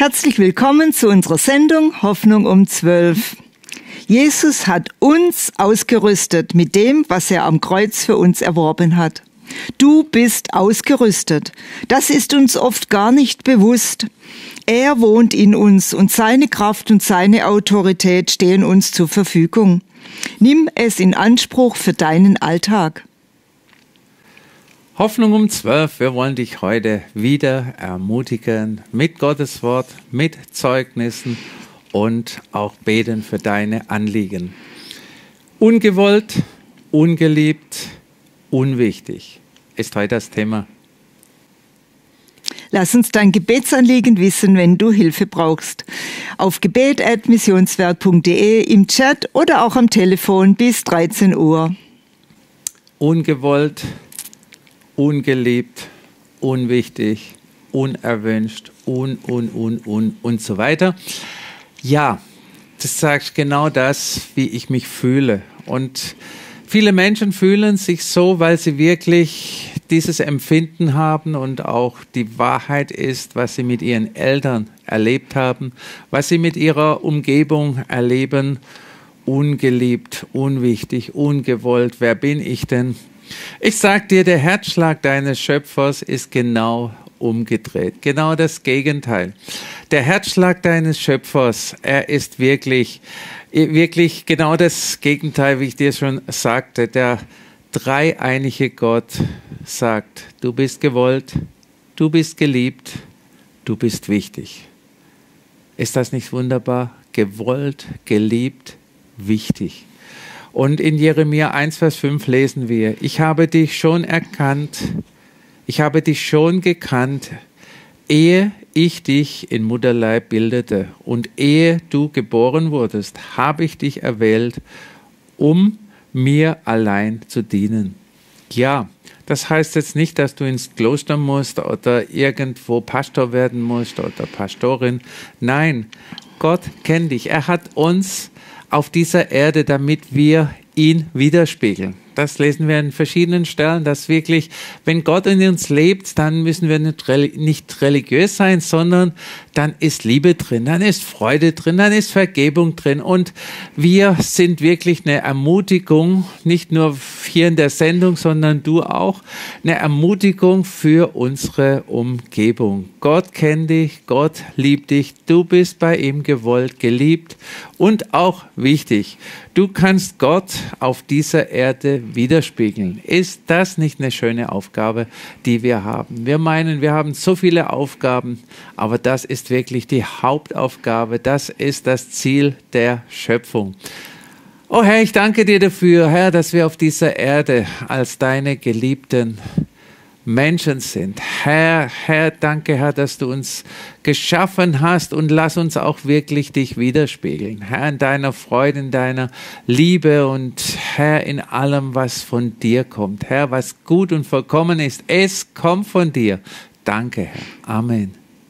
Herzlich willkommen zu unserer Sendung Hoffnung um 12. Jesus hat uns ausgerüstet mit dem, was er am Kreuz für uns erworben hat. Du bist ausgerüstet. Das ist uns oft gar nicht bewusst. Er wohnt in uns und seine Kraft und seine Autorität stehen uns zur Verfügung. Nimm es in Anspruch für deinen Alltag. Hoffnung um 12. Wir wollen dich heute wieder ermutigen mit Gottes Wort, mit Zeugnissen und auch beten für deine Anliegen. Ungewollt, ungeliebt, unwichtig ist heute das Thema. Lass uns dein Gebetsanliegen wissen, wenn du Hilfe brauchst. Auf gebet@missionswerk.de, im Chat oder auch am Telefon bis 13 Uhr. Ungewollt, ungeliebt, unwichtig, unerwünscht, und so weiter. Ja, das sagt genau das, wie ich mich fühle. Und viele Menschen fühlen sich so, weil sie wirklich dieses Empfinden haben und auch die Wahrheit ist, was sie mit ihren Eltern erlebt haben, was sie mit ihrer Umgebung erleben. Ungeliebt, unwichtig, ungewollt. Wer bin ich denn? Ich sag dir, der Herzschlag deines Schöpfers ist genau umgedreht. Genau das Gegenteil. Der Herzschlag deines Schöpfers, er ist wirklich genau das Gegenteil, wie ich dir schon sagte. Der dreieinige Gott sagt, du bist gewollt, du bist geliebt, du bist wichtig. Ist das nicht wunderbar? Gewollt, geliebt, wichtig. Und in Jeremia 1, Vers 5 lesen wir, ich habe dich schon erkannt, ich habe dich schon gekannt, ehe ich dich in Mutterleib bildete und ehe du geboren wurdest, habe ich dich erwählt, um mir allein zu dienen. Ja, das heißt jetzt nicht, dass du ins Kloster musst oder irgendwo Pastor werden musst oder Pastorin. Nein, Gott kennt dich. Er hat uns auf dieser Erde, damit wir ihn widerspiegeln. Das lesen wir in verschiedenen Stellen, dass wirklich, wenn Gott in uns lebt, dann müssen wir nicht religiös sein, sondern dann ist Liebe drin, dann ist Freude drin, dann ist Vergebung drin. Und wir sind wirklich eine Ermutigung, nicht nur hier in der Sendung, sondern du auch, eine Ermutigung für unsere Umgebung. Gott kennt dich, Gott liebt dich, du bist bei ihm gewollt, geliebt und auch wichtig. Du kannst Gott auf dieser Erde widerspiegeln. Ist das nicht eine schöne Aufgabe, die wir haben? Wir meinen, wir haben so viele Aufgaben, aber das ist wirklich die Hauptaufgabe. Das ist das Ziel der Schöpfung. Oh Herr, ich danke dir dafür, Herr, dass wir auf dieser Erde als deine geliebten Menschen sind. Herr, danke, Herr, dass du uns geschaffen hast und lass uns auch wirklich dich widerspiegeln. Herr, in deiner Freude, in deiner Liebe und Herr, in allem, was von dir kommt. Herr, was gut und vollkommen ist, es kommt von dir. Danke, Herr. Amen.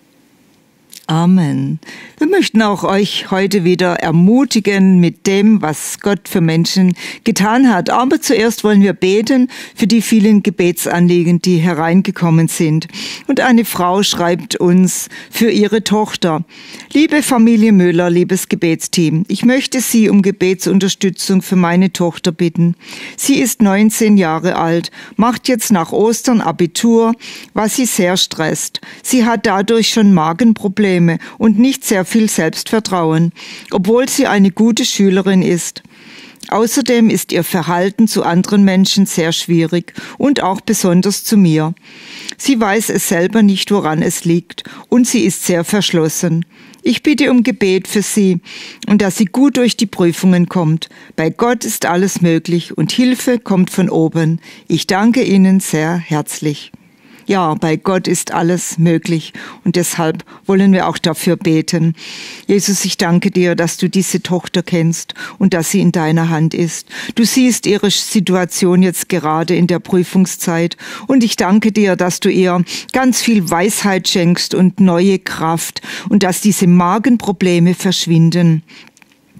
Amen. Wir möchten auch euch heute wieder ermutigen mit dem, was Gott für Menschen getan hat. Aber zuerst wollen wir beten für die vielen Gebetsanliegen, die hereingekommen sind. Und eine Frau schreibt uns für ihre Tochter: Liebe Familie Müller, liebes Gebetsteam, ich möchte Sie um Gebetsunterstützung für meine Tochter bitten. Sie ist 19 Jahre alt, macht jetzt nach Ostern Abitur, was sie sehr stresst. Sie hat dadurch schon Magenprobleme und nicht sehr viel Selbstvertrauen, obwohl sie eine gute Schülerin ist. Außerdem ist ihr Verhalten zu anderen Menschen sehr schwierig und auch besonders zu mir. Sie weiß es selber nicht, woran es liegt, und sie ist sehr verschlossen. Ich bitte um Gebet für sie und dass sie gut durch die Prüfungen kommt. Bei Gott ist alles möglich und Hilfe kommt von oben. Ich danke Ihnen sehr herzlich. Ja, bei Gott ist alles möglich und deshalb wollen wir auch dafür beten. Jesus, ich danke dir, dass du diese Tochter kennst und dass sie in deiner Hand ist. Du siehst ihre Situation jetzt gerade in der Prüfungszeit und ich danke dir, dass du ihr ganz viel Weisheit schenkst und neue Kraft und dass diese Magenprobleme verschwinden.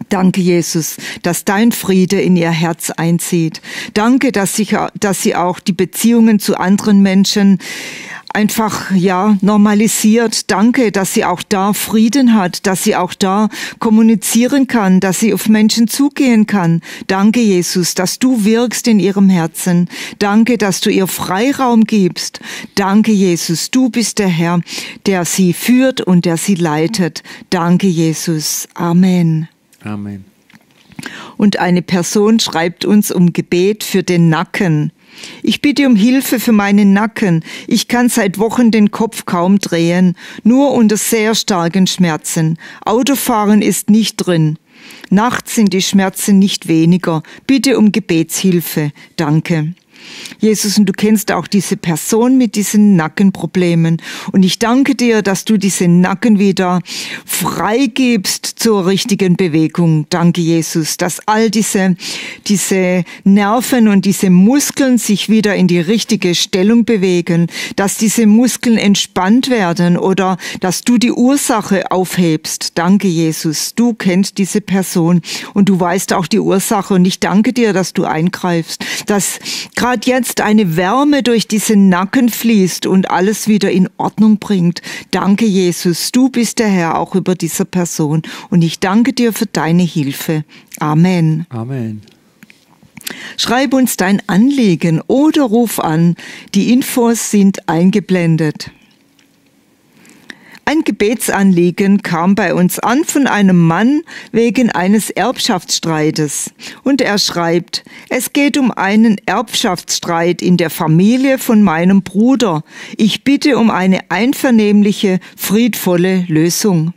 Danke, Jesus, dass dein Friede in ihr Herz einzieht. Danke, dass sie auch die Beziehungen zu anderen Menschen einfach, normalisiert. Danke, dass sie auch da Frieden hat, dass sie auch da kommunizieren kann, dass sie auf Menschen zugehen kann. Danke, Jesus, dass du wirkst in ihrem Herzen. Danke, dass du ihr Freiraum gibst. Danke, Jesus, du bist der Herr, der sie führt und der sie leitet. Danke, Jesus. Amen. Amen. Und eine Person schreibt uns um Gebet für den Nacken. Ich bitte um Hilfe für meinen Nacken. Ich kann seit Wochen den Kopf kaum drehen, nur unter sehr starken Schmerzen. Autofahren ist nicht drin. Nachts sind die Schmerzen nicht weniger. Bitte um Gebetshilfe. Danke. Jesus, und du kennst auch diese Person mit diesen Nackenproblemen. Und ich danke dir, dass du diese Nacken wieder freigibst zur richtigen Bewegung. Danke, Jesus, dass all diese Nerven und diese Muskeln sich wieder in die richtige Stellung bewegen, dass diese Muskeln entspannt werden oder dass du die Ursache aufhebst. Danke, Jesus, du kennst diese Person und du weißt auch die Ursache. Und ich danke dir, dass du eingreifst, dass gerade jetzt eine Wärme durch diesen Nacken fließt und alles wieder in Ordnung bringt. Danke, Jesus, du bist der Herr auch über dieser Person und ich danke dir für deine Hilfe. Amen. Amen. Schreib uns dein Anliegen oder ruf an. Die Infos sind eingeblendet. Ein Gebetsanliegen kam bei uns an von einem Mann wegen eines Erbschaftsstreites. Und er schreibt, es geht um einen Erbschaftsstreit in der Familie von meinem Bruder. Ich bitte um eine einvernehmliche, friedvolle Lösung.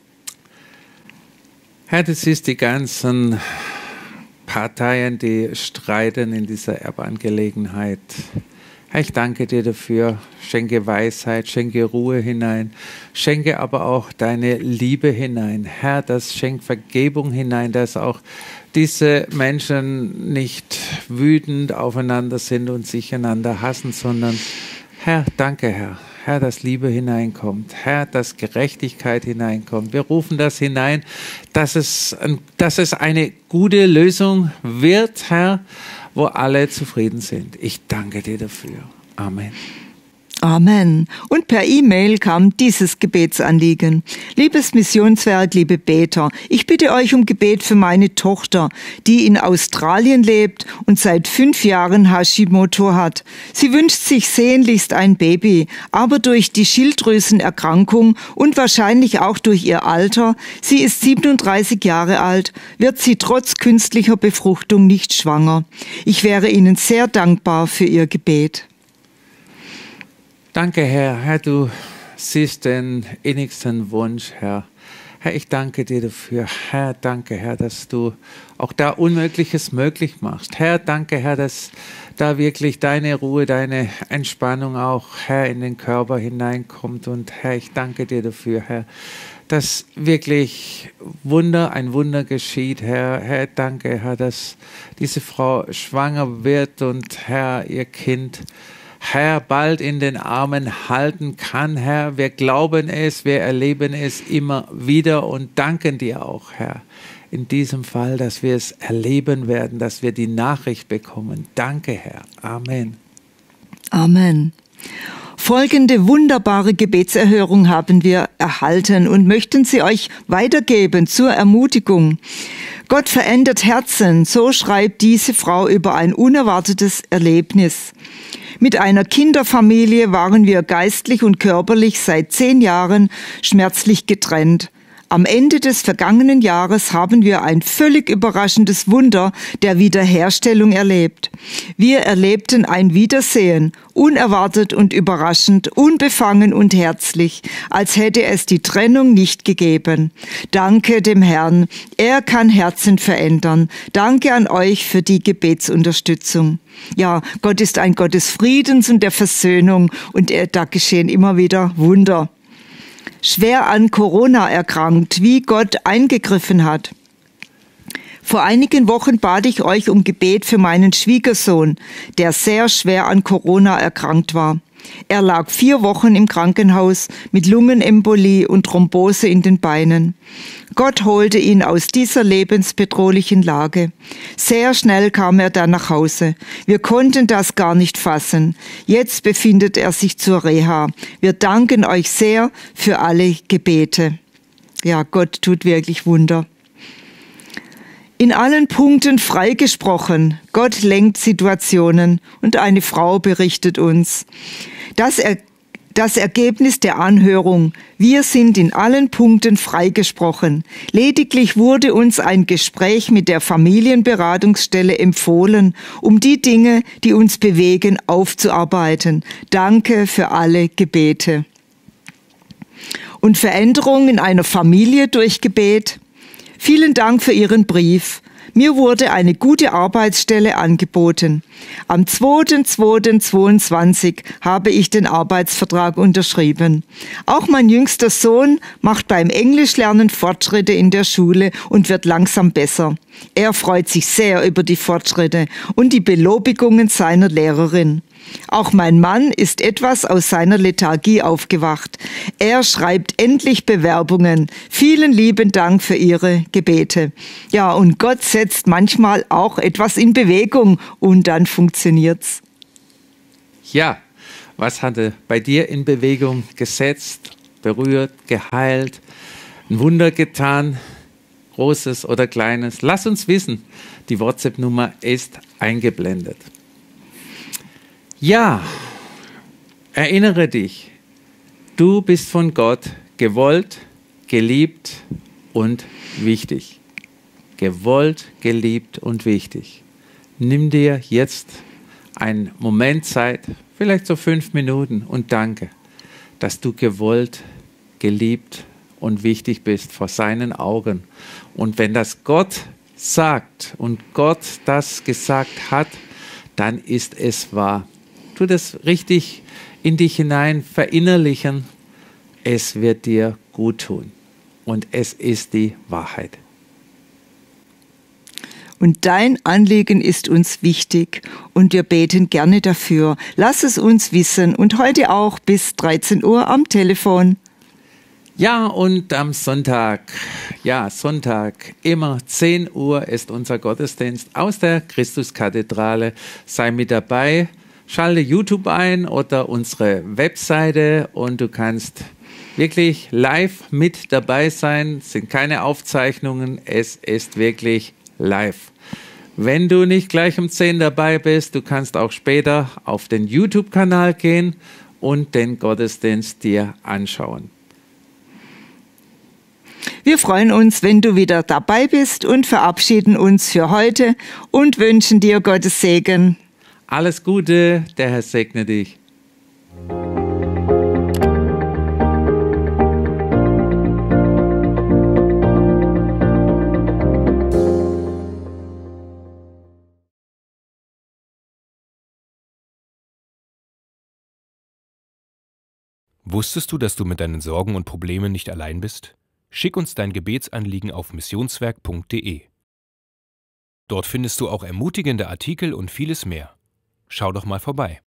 Herr, das ist die ganzen Parteien, die streiten in dieser Erbangelegenheit. Herr, ich danke dir dafür, schenke Weisheit, schenke Ruhe hinein, schenke aber auch deine Liebe hinein. Herr, das schenkt Vergebung hinein, dass auch diese Menschen nicht wütend aufeinander sind und sich einander hassen, sondern Herr, danke Herr. Herr, dass Liebe hineinkommt. Herr, dass Gerechtigkeit hineinkommt. Wir rufen das hinein, dass es eine gute Lösung wird, Herr, wo alle zufrieden sind. Ich danke dir dafür. Amen. Amen. Und per E-Mail kam dieses Gebetsanliegen. Liebes Missionswerk, liebe Beter, ich bitte euch um Gebet für meine Tochter, die in Australien lebt und seit 5 Jahren Hashimoto hat. Sie wünscht sich sehnlichst ein Baby, aber durch die Schilddrüsenerkrankung und wahrscheinlich auch durch ihr Alter, sie ist 37 Jahre alt, wird sie trotz künstlicher Befruchtung nicht schwanger. Ich wäre Ihnen sehr dankbar für Ihr Gebet. Danke, Herr. Herr, du siehst den innigsten Wunsch, Herr. Herr, ich danke dir dafür. Herr, danke, Herr, dass du auch da Unmögliches möglich machst. Herr, danke, Herr, dass da wirklich deine Ruhe, deine Entspannung auch, Herr, in den Körper hineinkommt. Und Herr, ich danke dir dafür, Herr, dass wirklich ein Wunder geschieht, Herr. Herr, danke, Herr, dass diese Frau schwanger wird und, Herr, ihr Kind, Herr, bald in den Armen halten kann, Herr. Wir glauben es, wir erleben es immer wieder und danken dir auch, Herr, in diesem Fall, dass wir es erleben werden, dass wir die Nachricht bekommen. Danke, Herr. Amen. Amen. Folgende wunderbare Gebetserhörung haben wir erhalten und möchten sie euch weitergeben zur Ermutigung. Gott verändert Herzen, so schreibt diese Frau über ein unerwartetes Erlebnis. Mit einer Kinderfamilie waren wir geistlich und körperlich seit 10 Jahren schmerzlich getrennt. Am Ende des vergangenen Jahres haben wir ein völlig überraschendes Wunder der Wiederherstellung erlebt. Wir erlebten ein Wiedersehen, unerwartet und überraschend, unbefangen und herzlich, als hätte es die Trennung nicht gegeben. Danke dem Herrn, er kann Herzen verändern. Danke an euch für die Gebetsunterstützung. Ja, Gott ist ein Gott des Friedens und der Versöhnung und da geschehen immer wieder Wunder. Schwer an Corona erkrankt, wie Gott eingegriffen hat. Vor einigen Wochen bat ich euch um Gebet für meinen Schwiegersohn, der sehr schwer an Corona erkrankt war. Er lag 4 Wochen im Krankenhaus mit Lungenembolie und Thrombose in den Beinen. Gott holte ihn aus dieser lebensbedrohlichen Lage. Sehr schnell kam er dann nach Hause. Wir konnten das gar nicht fassen. Jetzt befindet er sich zur Reha. Wir danken euch sehr für alle Gebete. Ja, Gott tut wirklich Wunder. In allen Punkten freigesprochen. Gott lenkt Situationen und eine Frau berichtet uns. Das Ergebnis der Anhörung. Wir sind in allen Punkten freigesprochen. Lediglich wurde uns ein Gespräch mit der Familienberatungsstelle empfohlen, um die Dinge, die uns bewegen, aufzuarbeiten. Danke für alle Gebete. Und Veränderung in einer Familie durch Gebet. Vielen Dank für Ihren Brief. Mir wurde eine gute Arbeitsstelle angeboten. Am 2.2.22 habe ich den Arbeitsvertrag unterschrieben. Auch mein jüngster Sohn macht beim Englischlernen Fortschritte in der Schule und wird langsam besser. Er freut sich sehr über die Fortschritte und die Belobigungen seiner Lehrerin. Auch mein Mann ist etwas aus seiner Lethargie aufgewacht. Er schreibt endlich Bewerbungen. Vielen lieben Dank für Ihre Gebete. Ja, und Gott setzt manchmal auch etwas in Bewegung und dann funktioniert's. Ja, was hat er bei dir in Bewegung gesetzt, berührt, geheilt, ein Wunder getan, Großes oder Kleines? Lass uns wissen. Die WhatsApp-Nummer ist eingeblendet. Ja, erinnere dich, du bist von Gott gewollt, geliebt und wichtig. Gewollt, geliebt und wichtig. Nimm dir jetzt einen Moment Zeit, vielleicht so 5 Minuten, und danke, dass du gewollt, geliebt und wichtig bist vor seinen Augen. Und wenn das Gott sagt und Gott das gesagt hat, dann ist es wahr. Tu das richtig in dich hinein verinnerlichen. Es wird dir gut tun. Und es ist die Wahrheit. Und dein Anliegen ist uns wichtig und wir beten gerne dafür. Lass es uns wissen und heute auch bis 13 Uhr am Telefon. Ja, und am Sonntag, immer 10 Uhr ist unser Gottesdienst aus der Christuskathedrale. Sei mit dabei. Schalte YouTube ein oder unsere Webseite und du kannst wirklich live mit dabei sein. Es sind keine Aufzeichnungen, es ist wirklich live. Wenn du nicht gleich um 10 dabei bist, du kannst auch später auf den YouTube-Kanal gehen und den Gottesdienst dir anschauen. Wir freuen uns, wenn du wieder dabei bist und verabschieden uns für heute und wünschen dir Gottes Segen. Alles Gute, der Herr segne dich. Wusstest du, dass du mit deinen Sorgen und Problemen nicht allein bist? Schick uns dein Gebetsanliegen auf missionswerk.de. Dort findest du auch ermutigende Artikel und vieles mehr. Schau doch mal vorbei.